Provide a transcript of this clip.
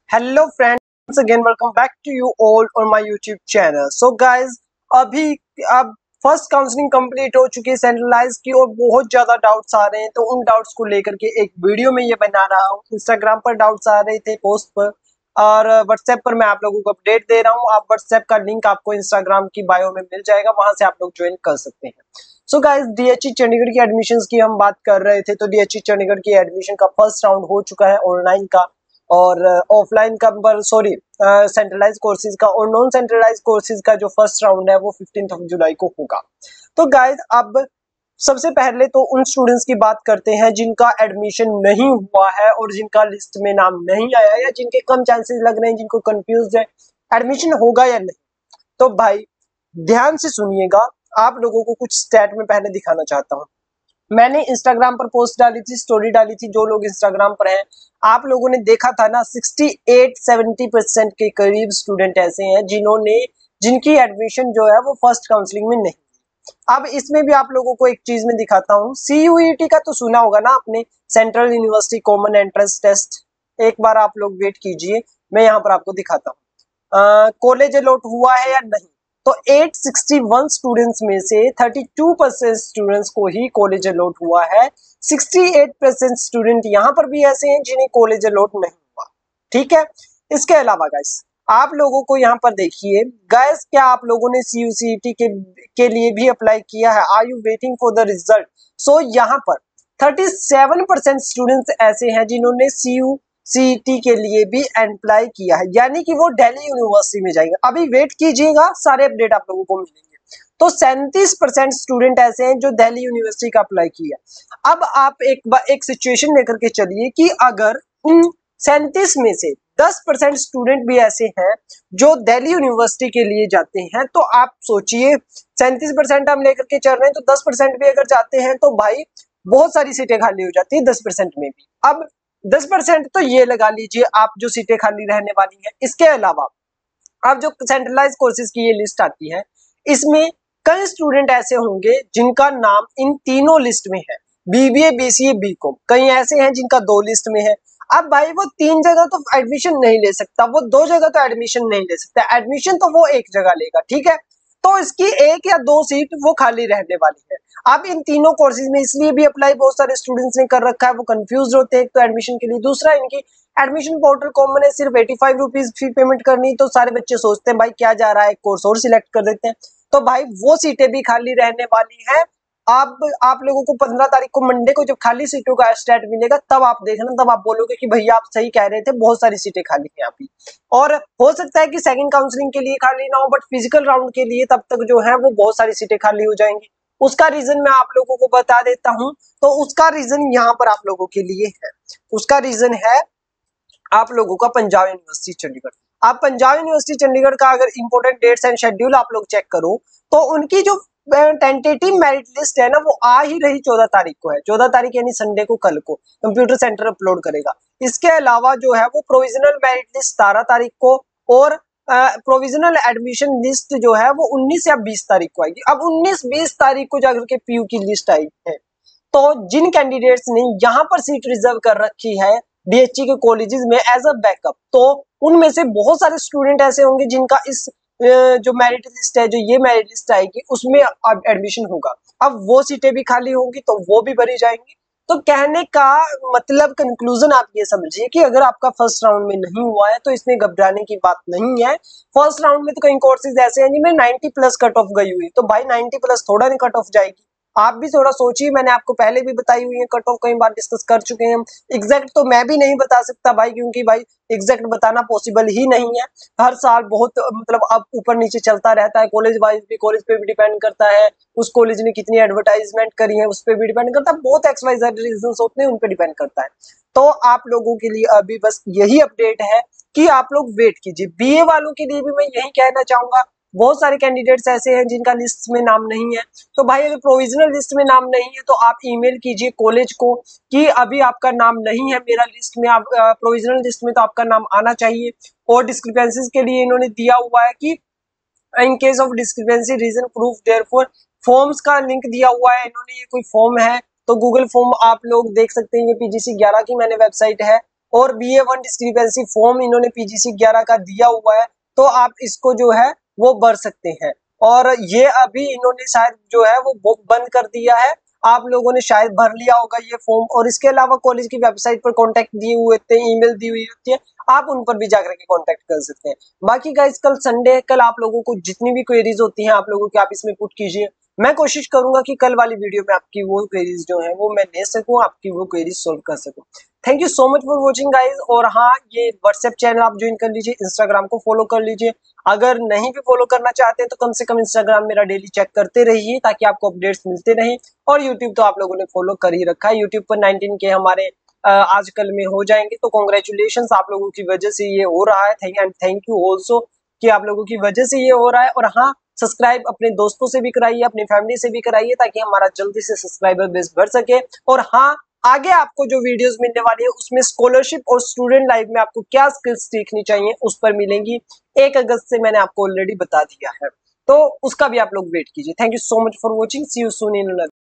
Hello friends, again welcome back to you all on my YouTube channel. So guys, अभी अब first counselling complete हो चुकी है centralise की और बहुत ज्यादा डाउट्स आ रहे हैं, तो उन डाउट्स को लेकर के एक वीडियो में ये बना रहा हूँ। इंस्टाग्राम पर डाउट्स आ रहे थे पोस्ट पर और व्हाट्सएप पर मैं आप लोगों को अपडेट दे रहा हूँ। आप व्हाट्सएप का लिंक आपको इंस्टाग्राम की बायो में मिल जाएगा, वहां से आप लोग ज्वाइन कर सकते हैं। सो गाइज, डीएचई चंडीगढ़ की एडमिशंस की हम बात कर रहे थे, तो डीएचई चंडीगढ़ की एडमिशन का फर्स्ट राउंड हो चुका है ऑनलाइन का और ऑफलाइन का, सॉरी, सेंट्रलाइज कोर्सेज का और नॉन सेंट्रलाइज कोर्सेज का जो फर्स्ट राउंड है वो 15 जुलाई को होगा। तो गाइज, अब सबसे पहले तो उन स्टूडेंट्स की बात करते हैं जिनका एडमिशन नहीं हुआ है और जिनका लिस्ट में नाम नहीं आया या जिनके कम चांसेस लग रहे हैं, जिनको कंफ्यूज है एडमिशन होगा या नहीं। तो भाई ध्यान से सुनिएगा, आप लोगों को कुछ स्टैट में पहले दिखाना चाहता हूँ। मैंने इंस्टाग्राम पर पोस्ट डाली थी, स्टोरी डाली थी। जो लोग इंस्टाग्राम पर हैं, आप लोगों ने देखा था ना, 68-70% के करीब स्टूडेंट ऐसे हैं जिनकी एडमिशन जो है वो फर्स्ट काउंसलिंग में नहीं। अब इसमें भी आप लोगों को एक चीज में दिखाता हूँ। CUET का तो सुना होगा ना आपने, central university common entrance test. एक बार आप लोग वेट कीजिए, मैं यहाँ पर आपको दिखाता हूँ कॉलेज अलॉट हुआ है या नहीं। तो 861 स्टूडेंट्स में से 32% स्टूडेंट्स को ही कॉलेज अलॉट हुआ है। 68% स्टूडेंट यहाँ पर भी ऐसे हैं जिन्हें कॉलेज अलॉट नहीं हुआ। ठीक है, इसके अलावा गाइस आप लोगों को यहाँ पर देखिए, गाइस क्या आप लोगों ने CUCET के लिए भी अप्लाई किया है? Are you waiting for the result? So यहाँ पर 37% स्टूडेंट्स ऐसे हैं जिन्होंने CUCET के लिए भी अप्लाई किया है, यानी कि वो दिल्ली यूनिवर्सिटी में जाएंगे। अभी वेट कीजिएगा, सारे अपडेट आप लोगों को मिलेंगे। तो 37% स्टूडेंट ऐसे हैं जो दिल्ली यूनिवर्सिटी का अप्लाई किया। अब आप एक सिचुएशन लेकर के चलिए कि अगर उन 37 में से 10% स्टूडेंट भी ऐसे हैं जो दिल्ली यूनिवर्सिटी के लिए जाते हैं, तो आप सोचिए 37% हम लेकर के चल रहे हैं, तो 10% भी अगर जाते हैं तो भाई बहुत सारी सीटें खाली हो जाती है 10% में भी। अब 10% तो ये लगा लीजिए आप, जो सीटें खाली रहने वाली है। इसके अलावा अब जो सेंट्रलाइज कोर्सेज की ये लिस्ट आती है, इसमें कई स्टूडेंट ऐसे होंगे जिनका नाम इन तीनों लिस्ट में है, BBA BCA BCom। कई ऐसे हैं जिनका 2 लिस्ट में है। अब भाई वो 3 जगह तो एडमिशन नहीं ले सकता, वो 2 जगह तो एडमिशन नहीं ले सकता, एडमिशन तो वो एक जगह लेगा। ठीक है, तो इसकी 1 या 2 सीट वो खाली रहने वाली है। अब इन तीनों कोर्सेज में इसलिए भी अप्लाई बहुत सारे स्टूडेंट्स ने कर रखा है, वो कंफ्यूज होते हैं एक तो एडमिशन के लिए, दूसरा इनकी एडमिशन पोर्टल कॉमन है, सिर्फ 85 रुपीज फी पेमेंट करनी। तो सारे बच्चे सोचते हैं भाई क्या जा रहा है, कोर्स और सिलेक्ट कर देते हैं। तो भाई वो सीटें भी खाली रहने वाली हैं। आप लोगों को 15 तारीख को, मंडे को, जब खाली सीटों का स्टेट मिलेगा तब आप देखना, तब आप बोलोगे कि भैया आप सही कह रहे थे, बहुत सारी सीटें खाली हैं अभी। और हो सकता है कि सेकंड काउंसलिंग के लिए खाली ना हो, बट फिजिकल राउंड के लिए तब तक जो है वो बहुत सारी सीटें खाली हो जाएंगी। उसका रीजन मैं आप लोगों को बता देता हूं। तो उसका रीजन यहाँ पर आप लोगों के लिए है। उसका रीजन है आप लोगों का पंजाब यूनिवर्सिटी चंडीगढ़। आप पंजाब यूनिवर्सिटी चंडीगढ़ का अगर इंपोर्टेंट डेट्स एंड शेड्यूल आप लोग चेक करो, तो उनकी जो टेंटेटिव मेरिट लिस्ट है ना, वो आ ही रही 14 तारीख को है। 14 तारीख यानी संडे को, कल को कंप्यूटर सेंटर अपलोड करेगा। इसके अलावा जो है वो प्रोविजनल मेरिट लिस्ट 17 तारीख को और प्रोविजनल एडमिशन लिस्ट जो है वो 19 या 20 तारीख को आएगी। अब 19-20 तारीख को जाकर के PU की लिस्ट आई है। तो जिन कैंडिडेट्स ने यहाँ पर सीट रिजर्व कर रखी है DHE के कॉलेजेस में एज अ बैकअप, तो उनमें से बहुत सारे स्टूडेंट ऐसे होंगे जिनका इस जो मेरिट लिस्ट है, जो ये मेरिट लिस्ट आएगी, उसमें अब एडमिशन होगा। अब वो सीटें भी खाली होंगी तो वो भी भरी जाएंगी। तो कहने का मतलब, कंक्लूजन आप ये समझिए कि अगर आपका फर्स्ट राउंड में नहीं हुआ है तो इसमें घबराने की बात नहीं है। फर्स्ट राउंड में तो कई कोर्सेज ऐसे हैं जिनमें 90+ कट ऑफ गई हुई, तो भाई 90+ थोड़ा नहीं कट ऑफ जाएगी। आप भी थोड़ा सोचिए, मैंने आपको पहले भी बताई हुई है, कट ऑफ कई बार डिस्कस कर चुके हैं हम। एग्जैक्ट तो मैं भी नहीं बता सकता भाई, क्योंकि भाई एग्जैक्ट बताना पॉसिबल ही नहीं है। हर साल बहुत मतलब अब ऊपर नीचे चलता रहता है, कॉलेज वाइज भी, कॉलेज पे भी डिपेंड करता है, उस कॉलेज ने कितनी एडवर्टाइजमेंट करी है उस पर भी डिपेंड करता है, बहुत XYZ रीजन होते हैं, उन पर डिपेंड करता है। तो आप लोगों के लिए अभी बस यही अपडेट है कि आप लोग वेट कीजिए। BA वालों के लिए भी मैं यही कहना चाहूंगा, बहुत सारे कैंडिडेट्स ऐसे हैं जिनका लिस्ट में नाम नहीं है। तो भाई अगर प्रोविजनल लिस्ट में नाम नहीं है तो आप ईमेल कीजिए कॉलेज को कि अभी आपका नाम नहीं है मेरा लिस्ट में, आप प्रोविजनल लिस्ट में तो आपका नाम आना चाहिए। और डिस्क्रिपेंसीज के लिए इन्होंने दिया हुआ है कि in case of discrepancy reason proof therefore, forms का लिंक दिया हुआ है इन्होंने। ये कोई फॉर्म है तो गूगल फॉर्म आप लोग देख सकते हैं, ये PGC 11 की मैंने वेबसाइट है, और BA1 डिस्क्रिपेंसी फॉर्म इन्होंने PGC 11 का दिया हुआ है, तो आप इसको जो है वो भर सकते हैं। और ये अभी इन्होंने शायद जो है वो बंद कर दिया है, आप लोगों ने शायद भर लिया होगा ये फॉर्म। और इसके अलावा कॉलेज की वेबसाइट पर कॉन्टेक्ट दिए हुए थे, ईमेल दी हुई होती है, आप उन पर भी जाकर के कॉन्टेक्ट कर सकते हैं। बाकी गाइस कल संडे है, कल आप लोगों को जितनी भी क्वेरीज होती हैं आप लोगों की, आप इसमें पुट कीजिए। मैं कोशिश करूंगा कि कल वाली वीडियो में आपकी वो क्वेरीज जो है वो मैं ले सकूं, आपकी वो क्वेरीज सोल्व कर सकूं। Thank you so much for watching guys. और हाँ, ये व्हाट्सएप चैनल आप ज्वाइन कर लीजिए, इंस्टाग्राम को फॉलो कर लीजिए। अगर नहीं भी फॉलो करना चाहते हैं तो कम से कम इंस्टाग्राम मेरा डेली चेक करते रहिए, ताकि आपको अपडेट्स मिलते रहें। और यूट्यूब तो आप लोगों ने फॉलो कर ही रखा है, यूट्यूब पर 19 के हमारे आजकल में हो जाएंगे, तो कॉन्ग्रेचुलेशन, आप लोगों की वजह से ये हो रहा है। थैंक यू ऑल्सो कि आप लोगों की वजह से ये हो रहा है। और हाँ, सब्सक्राइब अपने दोस्तों से भी कराइए, अपनी फैमिली से भी कराइए, ताकि हमारा जल्दी से सब्सक्राइबर बेस बढ़ सके। और हाँ, आगे आपको जो वीडियोस मिलने वाली है उसमें स्कॉलरशिप और स्टूडेंट लाइफ में आपको क्या स्किल्स सीखनी चाहिए उस पर मिलेंगी। 1 अगस्त से मैंने आपको ऑलरेडी बता दिया है, तो उसका भी आप लोग वेट कीजिए। Thank you so much for watching, see you soon in